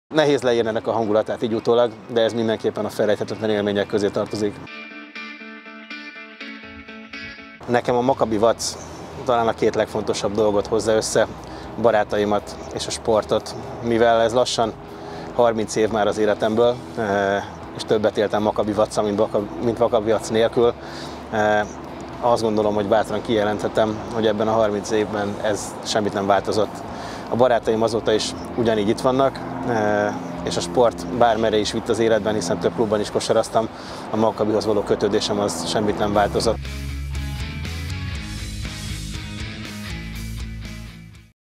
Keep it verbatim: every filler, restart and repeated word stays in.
Nehéz leírni ennek a hangulatát így utólag, de ez mindenképpen a felejthetetlen élmények közé tartozik. Nekem a Maccabi Vac talán a két legfontosabb dolgot hozza össze, a barátaimat és a sportot, mivel ez lassan harminc év már az életemből, és többet éltem Maccabi Vacccal, mint Maccabi Vac nélkül. Azt gondolom, hogy bátran kijelenthetem, hogy ebben a harminc évben ez semmit nem változott. A barátaim azóta is ugyanígy itt vannak, és a sport bármerre is vitt az életben, hiszen több klubban is kosaraztam, a Maccabihoz való kötődésem az semmit nem változott.